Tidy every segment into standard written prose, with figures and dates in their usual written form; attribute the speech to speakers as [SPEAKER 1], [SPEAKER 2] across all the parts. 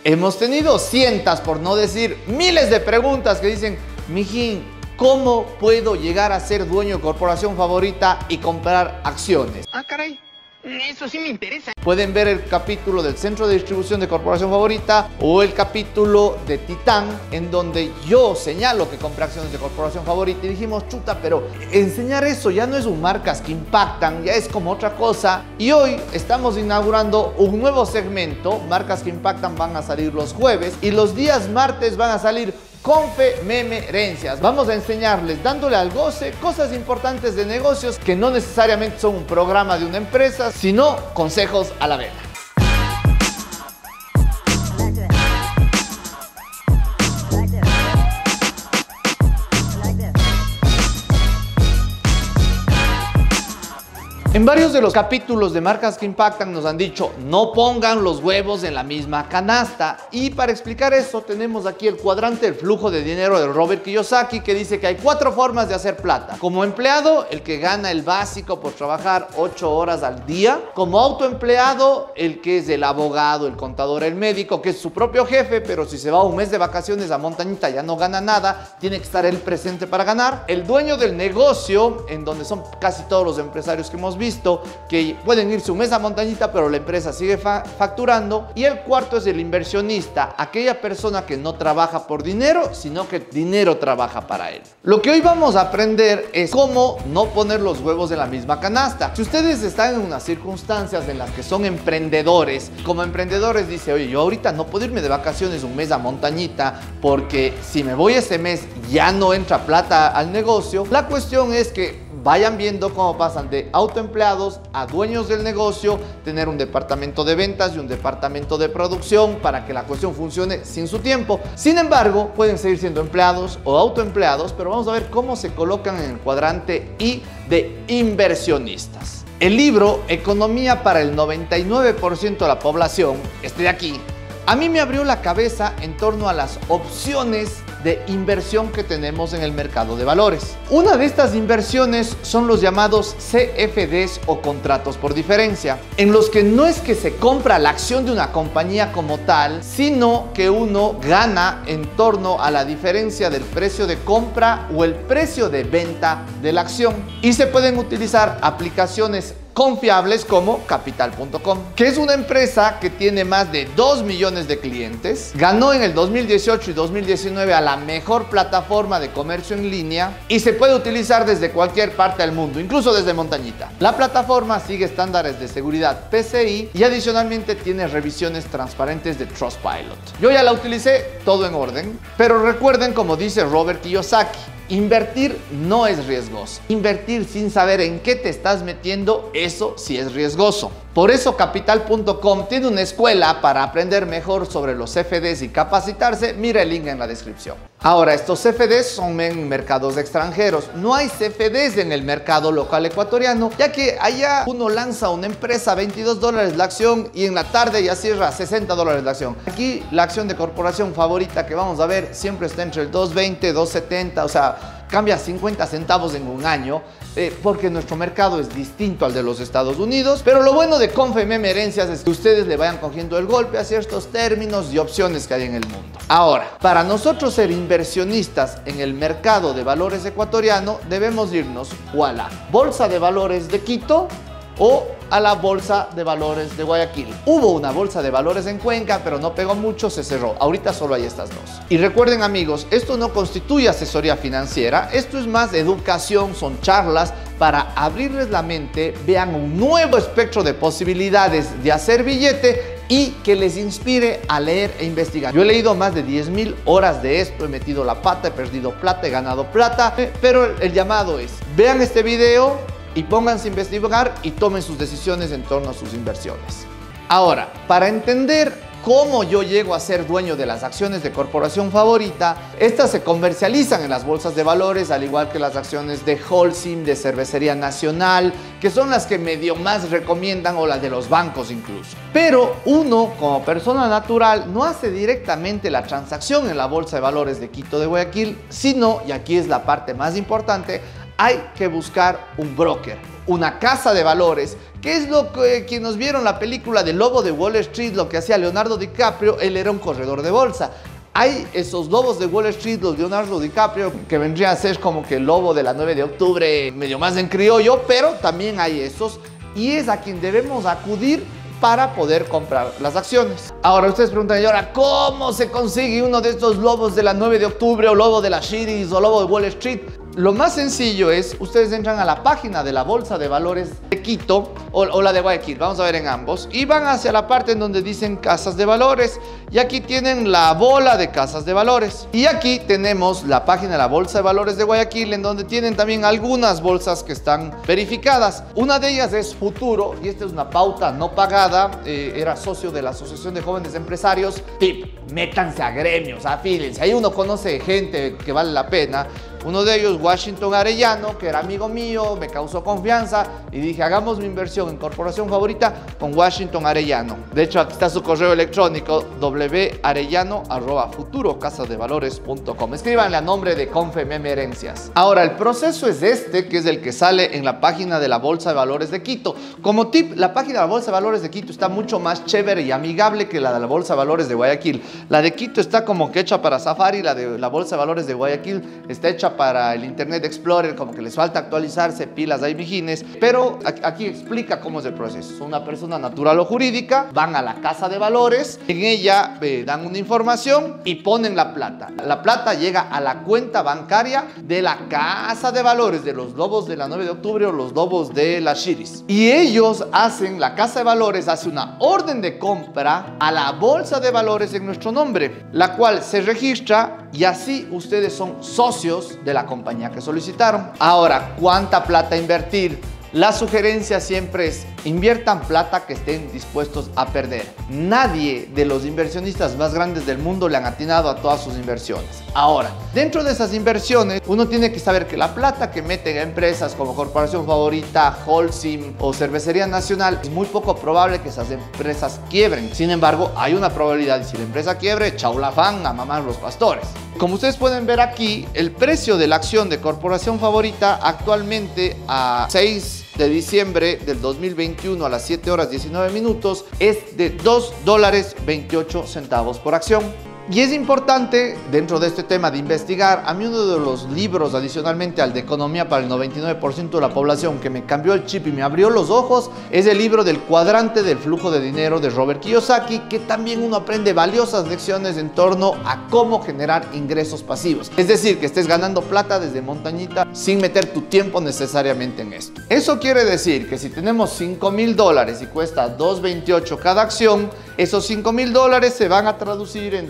[SPEAKER 1] Hemos tenido cientos, por no decir miles de preguntas que dicen: Mijín, ¿cómo puedo llegar a ser dueño de Corporación Favorita y comprar acciones?
[SPEAKER 2] Ah, caray. Eso sí me interesa.
[SPEAKER 1] Pueden ver el capítulo del centro de distribución de Corporación Favorita o el capítulo de Titán, en donde yo señalo que compré acciones de Corporación Favorita y dijimos: chuta, pero enseñar eso ya no es un marcas que impactan, ya es como otra cosa. Y hoy estamos inaugurando un nuevo segmento. Marcas que impactan van a salir los jueves y los días martes van a salir Confe Meme Herencias. Vamos a enseñarles, dándole al goce, cosas importantes de negocios que no necesariamente son un programa de una empresa, sino consejos a la vela. En varios de los capítulos de Marcas que Impactan nos han dicho: no pongan los huevos en la misma canasta. Y para explicar eso tenemos aquí el cuadrante del flujo de dinero de Robert Kiyosaki, que dice que hay 4 formas de hacer plata. Como empleado, el que gana el básico por trabajar 8 horas al día. Como autoempleado, el que es el abogado, el contador, el médico, que es su propio jefe, pero si se va un mes de vacaciones a montañita ya no gana nada, tiene que estar él presente para ganar. El dueño del negocio, en donde son casi todos los empresarios que hemos visto, que pueden irse un mes a montañita pero la empresa sigue facturando. Y el cuarto es el inversionista, aquella persona que no trabaja por dinero, sino que dinero trabaja para él. Lo que hoy vamos a aprender es cómo no poner los huevos en la misma canasta. Si ustedes están en unas circunstancias en las que son emprendedores, como emprendedores dice: oye, yo ahorita no puedo irme de vacaciones un mes a montañita porque si me voy ese mes ya no entra plata al negocio. La cuestión es que vayan viendo cómo pasan de autoempleados a dueños del negocio, tener un departamento de ventas y un departamento de producción para que la cuestión funcione sin su tiempo. Sin embargo, pueden seguir siendo empleados o autoempleados, pero vamos a ver cómo se colocan en el cuadrante I de inversionistas. El libro Economía para el 99% de la población, este de aquí, a mí me abrió la cabeza en torno a las opciones de inversión que tenemos en el mercado de valores. Una de estas inversiones son los llamados CFDs o contratos por diferencia, en los que no es que se compra la acción de una compañía como tal, sino que uno gana en torno a la diferencia del precio de compra o el precio de venta de la acción. Y se pueden utilizar aplicaciones confiables como Capital.com, que es una empresa que tiene más de 2 millones de clientes. Ganó en el 2018 y 2019 a la mejor plataforma de comercio en línea y se puede utilizar desde cualquier parte del mundo, incluso desde montañita. La plataforma sigue estándares de seguridad PCI y adicionalmente tiene revisiones transparentes de Trustpilot. Yo ya la utilicé, todo en orden, pero recuerden, como dice Robert Kiyosaki, invertir no es riesgoso. Invertir sin saber en qué te estás metiendo, eso sí es riesgoso. Por eso Capital.com tiene una escuela para aprender mejor sobre los CFDs y capacitarse. Mira el link en la descripción. Ahora, estos CFDs son en mercados extranjeros. No hay CFDs en el mercado local ecuatoriano, ya que allá uno lanza una empresa a $22 la acción y en la tarde ya cierra a $60 la acción. Aquí la acción de Corporación Favorita que vamos a ver siempre está entre el 2.20, 2.70, o sea, cambia 50 centavos en un año, porque nuestro mercado es distinto al de los Estados Unidos. Pero lo bueno de Confe Meme Herencias es que ustedes le vayan cogiendo el golpe a ciertos términos y opciones que hay en el mundo. Ahora, para nosotros ser inversionistas en el mercado de valores ecuatoriano, debemos irnos o a la Bolsa de Valores de Quito o a la Bolsa de Valores de Guayaquil. Hubo una Bolsa de Valores en Cuenca, pero no pegó mucho, se cerró. Ahorita solo hay estas dos. Y recuerden, amigos, esto no constituye asesoría financiera, esto es más educación, son charlas para abrirles la mente, vean un nuevo espectro de posibilidades de hacer billete y que les inspire a leer e investigar. Yo he leído más de 10.000 horas de esto, he metido la pata, he perdido plata, he ganado plata, pero el llamado es: vean este video y pónganse a investigar y tomen sus decisiones en torno a sus inversiones. Ahora, para entender cómo yo llego a ser dueño de las acciones de Corporación Favorita, estas se comercializan en las bolsas de valores, al igual que las acciones de Holcim, de Cervecería Nacional, que son las que medio más recomiendan, o las de los bancos incluso. Pero uno, como persona natural, no hace directamente la transacción en la Bolsa de Valores de Quito de Guayaquil, sino, y aquí es la parte más importante, hay que buscar un broker, una casa de valores, que es lo que quienes vieron la película de Lobo de Wall Street, lo que hacía Leonardo DiCaprio, él era un corredor de bolsa. Hay esos lobos de Wall Street, los Leonardo DiCaprio, que vendría a ser como que el lobo de la 9 de octubre, medio más en criollo, pero también hay esos, y es a quien debemos acudir para poder comprar las acciones. Ahora ustedes preguntan, ¿y ahora cómo se consigue uno de estos lobos de la 9 de octubre o lobo de la Shiris o lobo de Wall Street? Lo más sencillo es, ustedes entran a la página de la Bolsa de Valores de Quito o la de Guayaquil, vamos a ver en ambos, y van hacia la parte en donde dicen casas de valores, y aquí tienen la bola de casas de valores. Y aquí tenemos la página de la Bolsa de Valores de Guayaquil, en donde tienen también algunas bolsas que están verificadas. Una de ellas es Futuro, y esta es una pauta no pagada, era socio de la Asociación de Jóvenes Empresarios. Tip, métanse a gremios, afílense, ahí uno conoce gente que vale la pena. Uno de ellos, Washington Arellano, que era amigo mío, me causó confianza y dije, hagamos mi inversión en corporación favorita con Washington Arellano. De hecho, aquí está su correo electrónico, warellano@futurocasadevalores.com. Escríbanle a nombre de Confemem Herencias. Ahora, el proceso es este, que es el que sale en la página de la Bolsa de Valores de Quito. Como tip, la página de la Bolsa de Valores de Quito está mucho más chévere y amigable que la de la Bolsa de Valores de Guayaquil. La de Quito está como que hecha para Safari, la de la Bolsa de Valores de Guayaquil está hecha para el Internet Explorer, como que les falta actualizarse, pilas ahí mijines, pero aquí explica cómo es el proceso. Son una persona natural o jurídica, van a la casa de valores, en ella dan una información y ponen la plata. La plata llega a la cuenta bancaria de la casa de valores de los lobos de la 9 de octubre o los lobos de la Shiris. Y ellos hacen, la casa de valores hace una orden de compra a la bolsa de valores en nuestro nombre, la cual se registra y así ustedes son socios de la compañía que solicitaron. Ahora, ¿cuánta plata invertir? La sugerencia siempre es, inviertan plata que estén dispuestos a perder. Nadie de los inversionistas más grandes del mundo le han atinado a todas sus inversiones. Ahora, dentro de esas inversiones, uno tiene que saber que la plata que meten a empresas como Corporación Favorita, Holcim o Cervecería Nacional, es muy poco probable que esas empresas quiebren. Sin embargo, hay una probabilidad, y si la empresa quiebre, chau la fan, a mamar los pastores. Como ustedes pueden ver aquí, el precio de la acción de Corporación Favorita actualmente a 6 de diciembre del 2021 a las 7 horas 19 minutos es de $2.28 por acción. Y es importante, dentro de este tema de investigar, a mí uno de los libros, adicionalmente al de economía para el 99% de la población, que me cambió el chip y me abrió los ojos, es el libro del cuadrante del flujo de dinero de Robert Kiyosaki, que también uno aprende valiosas lecciones en torno a cómo generar ingresos pasivos. Es decir, que estés ganando plata desde montañita sin meter tu tiempo necesariamente en esto. Eso quiere decir que si tenemos $5,000 y cuesta $2.28 cada acción, esos $5,000 se van a traducir en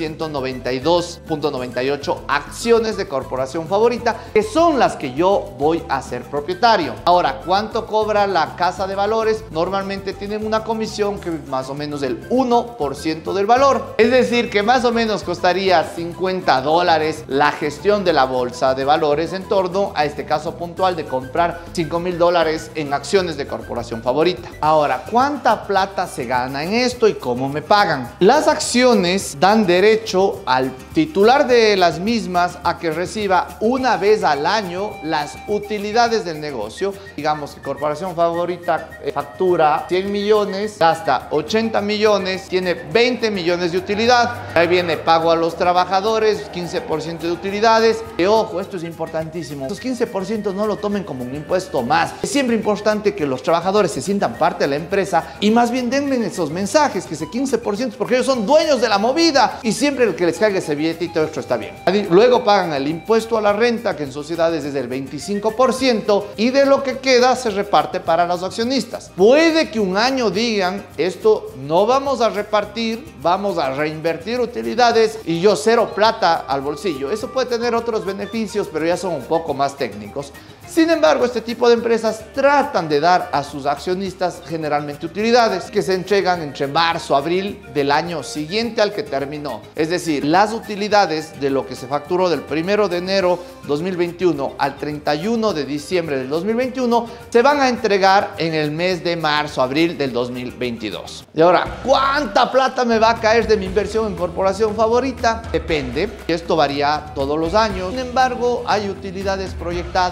[SPEAKER 1] 2.192.98 acciones de Corporación Favorita, que son las que yo voy a ser propietario. Ahora, ¿cuánto cobra la casa de valores? Normalmente tienen una comisión que es más o menos el 1% del valor. Es decir, que más o menos costaría $50 la gestión de la bolsa de valores en torno a este caso puntual de comprar $5,000 en acciones de Corporación Favorita. Ahora, ¿cuánta plata se gana en esto y cómo me pagan? Las acciones dan derecho al titular de las mismas a que reciba una vez al año las utilidades del negocio. Digamos que Corporación Favorita factura 100 millones, gasta 80 millones, tiene 20 millones de utilidad. Ahí viene pago a los trabajadores, 15% de utilidades. Y ojo, esto es importantísimo. Esos 15% no lo tomen como un impuesto más. Es siempre importante que los trabajadores se sientan parte de la empresa y más bien denle esos mensajes, que ese 15% porque ellos son dueños de la movida y siempre el que les caiga ese billetito extra está bien. Luego pagan el impuesto a la renta, que en sociedades es del 25%, y de lo que queda se reparte para los accionistas. Puede que un año digan, esto no vamos a repartir, vamos a reinvertir utilidades y yo cero plata al bolsillo. Eso puede tener otros beneficios, pero ya son un poco más técnicos. Sin embargo, este tipo de empresas tratan de dar a sus accionistas generalmente utilidades que se entregan entre marzo y abril del año siguiente al que terminó. Es decir, las utilidades de lo que se facturó del 1 de enero 2021 al 31 de diciembre del 2021 se van a entregar en el mes de marzo-abril del 2022. Y ahora, ¿cuánta plata me va a caer de mi inversión en Corporación Favorita? Depende, esto varía todos los años. Sin embargo, hay utilidades proyectadas o más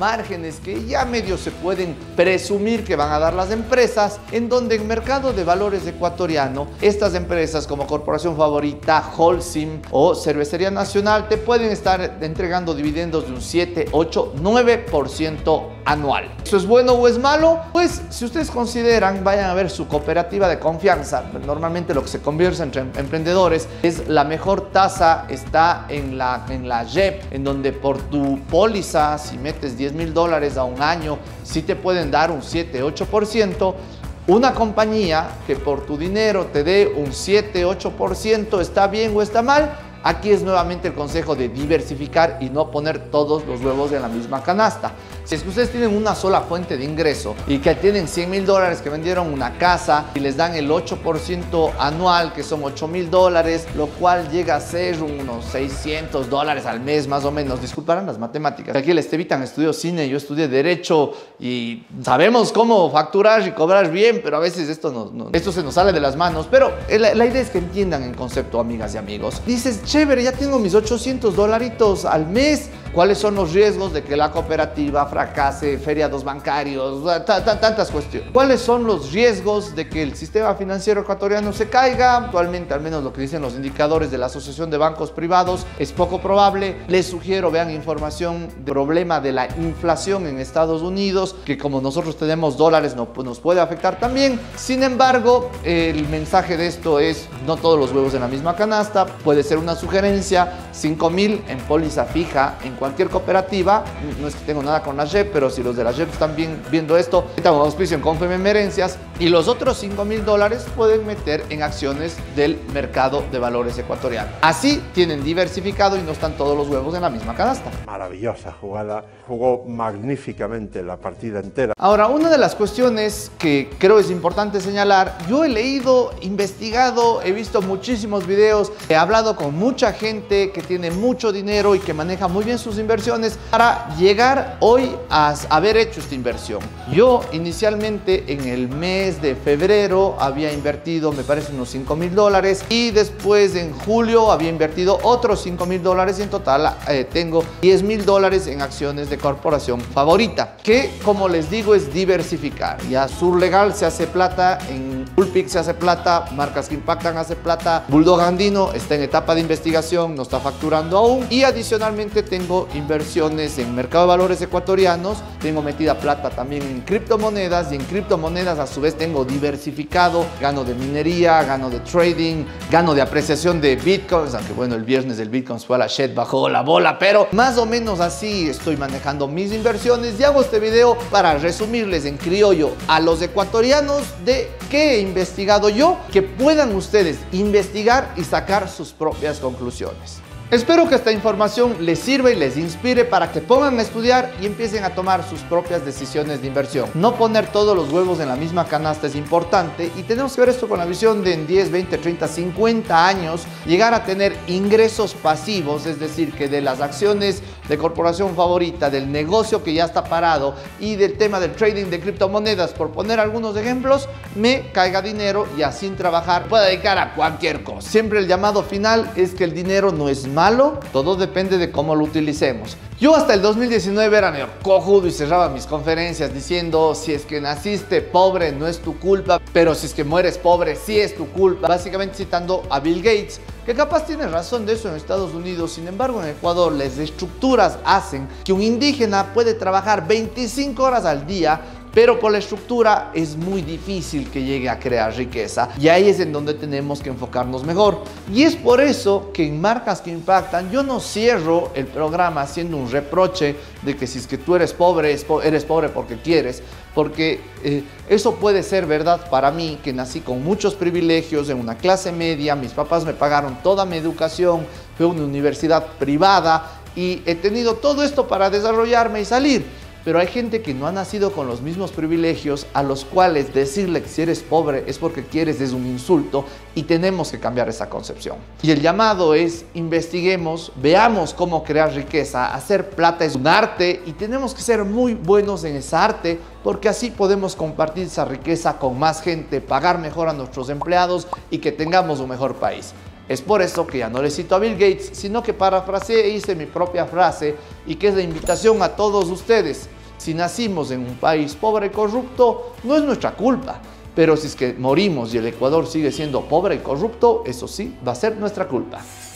[SPEAKER 1] márgenes que ya medio se pueden presumir que van a dar las empresas, en donde en mercado de valores ecuatoriano, estas empresas como Corporación Favorita, Holcim o Cervecería Nacional te pueden estar entregando dividendos de un 7, 8, 9% anual. ¿Eso es bueno o es malo? Pues si ustedes consideran, vayan a ver su cooperativa de confianza. Normalmente lo que se convierte entre emprendedores es la mejor tasa está en la JEP, en donde por tu póliza, si metes $10,000 a un año, sí te pueden dar un 7, 8%. Una compañía que por tu dinero te dé un 7, 8%, ¿está bien o está mal? Aquí es nuevamente el consejo de diversificar y no poner todos los huevos en la misma canasta. Si es que ustedes tienen una sola fuente de ingreso y que tienen $100,000 que vendieron una casa y les dan el 8% anual, que son $8,000, lo cual llega a ser unos $600 al mes más o menos. Disculparán las matemáticas. Aquí el Estevitan estudió cine, yo estudié Derecho y sabemos cómo facturar y cobrar bien, pero a veces esto se nos sale de las manos. Pero la idea es que entiendan el concepto, amigas y amigos. Dices, chévere, ya tengo mis $800 al mes. ¿Cuáles son los riesgos de que la cooperativa fracase, feriados bancarios, tantas cuestiones? ¿Cuáles son los riesgos de que el sistema financiero ecuatoriano se caiga? Actualmente, al menos lo que dicen los indicadores de la Asociación de Bancos Privados, es poco probable. Les sugiero, vean información del problema de la inflación en Estados Unidos, que como nosotros tenemos dólares, nos puede afectar también. Sin embargo, el mensaje de esto es, no todos los huevos en la misma canasta. Puede ser una sugerencia, 5,000 en póliza fija en cualquier cooperativa. No es que tengo nada con la JEP, pero si los de la JEP están viendo esto, estamos auspicio en Confem Emerencias, y los otros $5,000 pueden meter en acciones del mercado de valores ecuatoriano. Así tienen diversificado y no están todos los huevos en la misma canasta.
[SPEAKER 3] Maravillosa jugada, jugó magníficamente la partida entera.
[SPEAKER 1] Ahora, una de las cuestiones que creo es importante señalar, yo he leído, investigado, he visto muchísimos videos, he hablado con mucha gente que tiene mucho dinero y que maneja muy bien sus inversiones para llegar hoy a haber hecho esta inversión. Yo inicialmente en el mes de febrero había invertido, me parece, unos $5,000, y después en julio había invertido otros $5,000 y en total tengo $10,000 en acciones de Corporación Favorita, que como les digo es diversificar. Ya Surlegal se hace plata, en Pulpic se hace plata, Marcas que Impactan hace plata, Bulldog Andino está en etapa de investigación, no está facturando aún, y adicionalmente tengo inversiones en mercado de valores ecuatorianos, tengo metida plata también en criptomonedas, y en criptomonedas a su vez tengo diversificado, gano de minería, gano de trading, gano de apreciación de bitcoins, aunque bueno, el viernes el bitcoin fue a la shit, bajó la bola, pero más o menos así estoy manejando mis inversiones, y hago este video para resumirles en criollo a los ecuatorianos de qué he investigado yo, que puedan ustedes investigar y sacar sus propias conclusiones. Espero que esta información les sirva y les inspire para que pongan a estudiar y empiecen a tomar sus propias decisiones de inversión. No poner todos los huevos en la misma canasta es importante, y tenemos que ver esto con la visión de en 10, 20, 30, 50 años llegar a tener ingresos pasivos, es decir, que de las acciones de Corporación Favorita, del negocio que ya está parado y del tema del trading de criptomonedas, por poner algunos ejemplos, me caiga dinero y así sin trabajar pueda dedicar a cualquier cosa. Siempre el llamado final es que el dinero no es malo, todo depende de cómo lo utilicemos. Yo hasta el 2019 era medio cojudo y cerraba mis conferencias diciendo, si es que naciste pobre no es tu culpa, pero si es que mueres pobre sí es tu culpa. Básicamente citando a Bill Gates, que capaz tiene razón de eso en Estados Unidos. Sin embargo, en Ecuador las estructuras hacen que un indígena puede trabajar 25 horas al día, pero por la estructura es muy difícil que llegue a crear riqueza, y ahí es en donde tenemos que enfocarnos mejor. Y es por eso que en Marcas que Impactan yo no cierro el programa haciendo un reproche de que si es que tú eres pobre porque quieres, porque eso puede ser verdad para mí, que nací con muchos privilegios en una clase media, mis papás me pagaron toda mi educación, fue una universidad privada y he tenido todo esto para desarrollarme y salir. Pero hay gente que no ha nacido con los mismos privilegios, a los cuales decirle que si eres pobre es porque quieres es un insulto, y tenemos que cambiar esa concepción. Y el llamado es, investiguemos, veamos cómo crear riqueza. Hacer plata es un arte y tenemos que ser muy buenos en esa arte, porque así podemos compartir esa riqueza con más gente, pagar mejor a nuestros empleados y que tengamos un mejor país. Es por eso que ya no le cito a Bill Gates, sino que parafraseé e hice mi propia frase, y que es la invitación a todos ustedes. si nacimos en un país pobre y corrupto, no es nuestra culpa. Pero si es que morimos y el Ecuador sigue siendo pobre y corrupto, eso sí, va a ser nuestra culpa.